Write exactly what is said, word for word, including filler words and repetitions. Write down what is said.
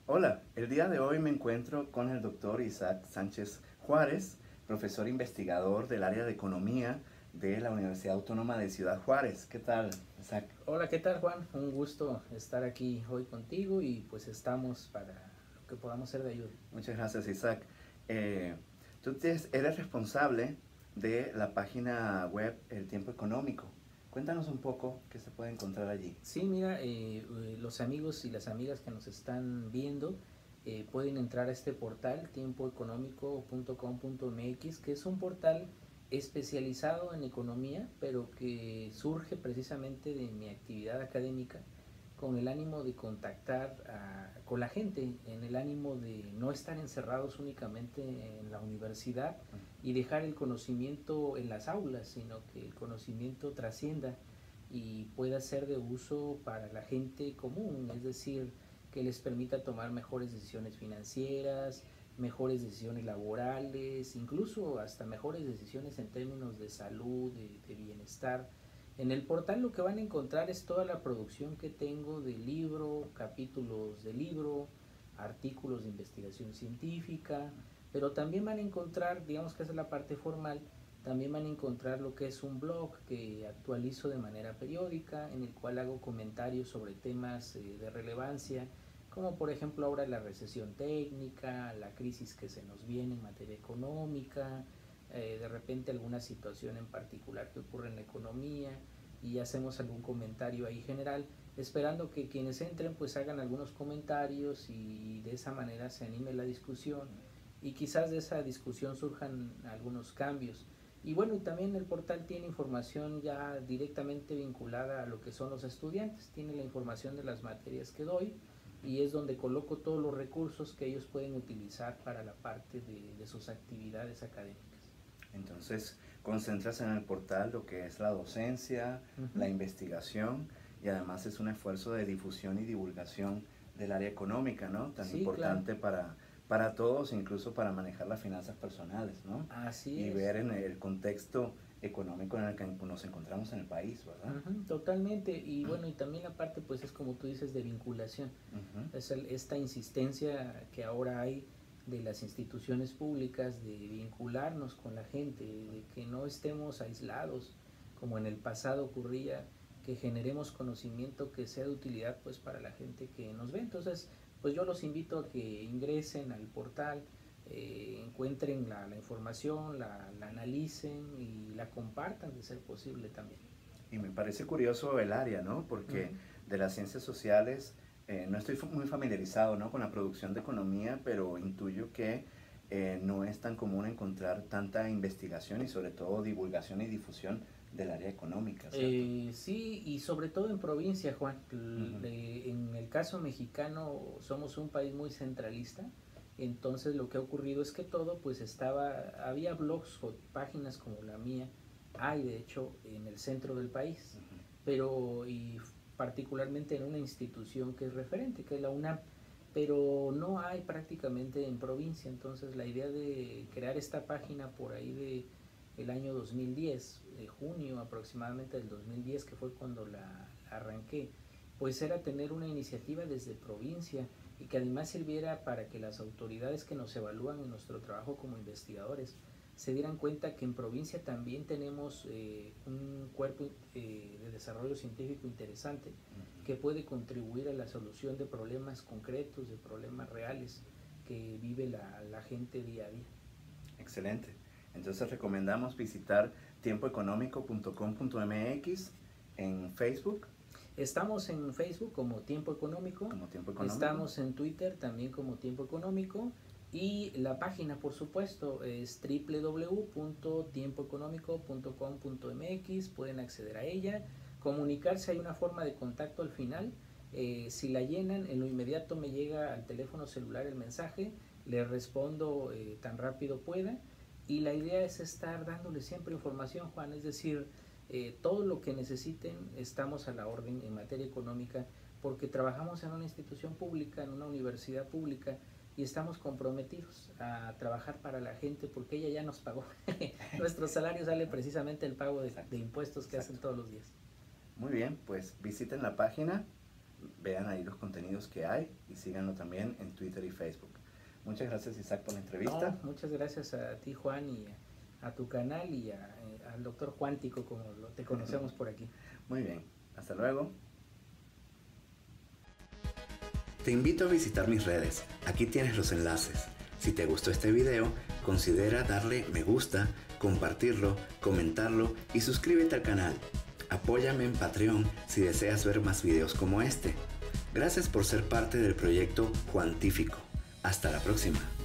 Hola, el día de hoy me encuentro con el doctor Isaac Sánchez Juárez, profesor investigador del área de economía de la Universidad Autónoma de Ciudad Juárez. ¿Qué tal, Isaac? Hola, ¿qué tal, Juan? Un gusto estar aquí hoy contigo y pues estamos para lo que podamos ser de ayuda. Muchas gracias, Isaac. Eh, tú te- eres responsable de la página web El Tiempo Económico. Cuéntanos un poco qué se puede encontrar allí. Sí, mira, eh, eh, los amigos y las amigas que nos están viendo eh, pueden entrar a este portal tiempo económico punto com punto m x, que es un portal especializado en economía, pero que surge precisamente de mi actividad académica con el ánimo de contactar a, con la gente, en el ánimo de no estar encerrados únicamente en la universidad y dejar el conocimiento en las aulas, sino que el conocimiento trascienda y pueda ser de uso para la gente común, es decir, que les permita tomar mejores decisiones financieras, mejores decisiones laborales, incluso hasta mejores decisiones en términos de salud, de, de bienestar. En el portal lo que van a encontrar es toda la producción que tengo de libro, capítulos de libro, artículos de investigación científica, pero también van a encontrar, digamos que esa es la parte formal, también van a encontrar lo que es un blog que actualizo de manera periódica, en el cual hago comentarios sobre temas eh, de relevancia, como por ejemplo ahora la recesión técnica, la crisis que se nos viene en materia económica, eh, de repente alguna situación en particular que ocurre en la economía, y hacemos algún comentario ahí general, esperando que quienes entren pues hagan algunos comentarios y de esa manera se anime la discusión y quizás de esa discusión surjan algunos cambios. Y bueno, y también el portal tiene información ya directamente vinculada a lo que son los estudiantes, tiene la información de las materias que doy y es donde coloco todos los recursos que ellos pueden utilizar para la parte de, de sus actividades académicas. Entonces, concentras en el portal lo que es la docencia, Uh-huh. la investigación y además es un esfuerzo de difusión y divulgación del área económica, ¿no? Tan Sí, claro, importante para, para todos, incluso para manejar las finanzas personales, ¿no? así Y es. ver en el contexto económico en el que nos encontramos en el país, ¿verdad? Uh-huh, totalmente, y bueno, y también la parte pues es como tú dices de vinculación, Uh-huh. es el, esta insistencia que ahora hay de las instituciones públicas de vincularnos con la gente, de que no estemos aislados como en el pasado ocurría, que generemos conocimiento que sea de utilidad pues para la gente que nos ve. Entonces pues yo los invito a que ingresen al portal, eh, encuentren la, la información, la, la analicen y la compartan de ser posible también. Y me parece curioso el área, ¿no? Porque Uh-huh. de las ciencias sociales eh, no estoy muy familiarizado, ¿no? Con la producción de economía, pero intuyo que eh, no es tan común encontrar tanta investigación y sobre todo divulgación y difusión del área económica, ¿cierto? Eh, sí, y sobre todo en provincia, Juan. Uh-huh. Le- en el caso mexicano somos un país muy centralista, entonces lo que ha ocurrido es que todo pues estaba, había blogs o páginas como la mía, hay de hecho en el centro del país, Uh-huh. pero y particularmente en una institución que es referente, que es la UNAM, pero no hay prácticamente en provincia, entonces la idea de crear esta página por ahí de el año dos mil diez, de junio aproximadamente del dos mil diez, que fue cuando la, la arranqué, pues era tener una iniciativa desde provincia y que además sirviera para que las autoridades que nos evalúan en nuestro trabajo como investigadores se dieran cuenta que en provincia también tenemos eh, un cuerpo eh, de desarrollo científico interesante Uh-huh. que puede contribuir a la solución de problemas concretos, de problemas reales que vive la, la gente día a día. Excelente. Entonces recomendamos visitar tiempo económico punto com punto m x en Facebook Estamos en Facebook como Tiempo Económico, como Tiempo Económico. estamos en Twitter también como Tiempo Económico y la página por supuesto es doble u doble u doble u punto tiempo económico punto com punto m x, pueden acceder a ella, comunicarse, hay una forma de contacto al final, eh, si la llenan en lo inmediato me llega al teléfono celular el mensaje, les respondo eh, tan rápido pueda y la idea es estar dándole siempre información, Juan, es decir, eh, todo lo que necesiten estamos a la orden en materia económica porque trabajamos en una institución pública, en una universidad pública y estamos comprometidos a trabajar para la gente porque ella ya nos pagó. Nuestro salario sale precisamente el pago de, Exacto, de impuestos que hacen exacto. todos los días. Muy bien, pues visiten la página vean ahí los contenidos que hay y síganlo también en Twitter y Facebook. Muchas gracias, Isaac, por la entrevista. No, muchas gracias a ti, Juan, y a, a tu canal y a, a, al doctor Cuántico, como lo, te conocemos por aquí. Muy bien, hasta luego. Te invito a visitar mis redes, aquí tienes los enlaces. Si te gustó este video, considera darle me gusta, compartirlo, comentarlo y suscríbete al canal. Apóyame en Patreon si deseas ver más videos como este. Gracias por ser parte del proyecto Juantífico. Hasta la próxima.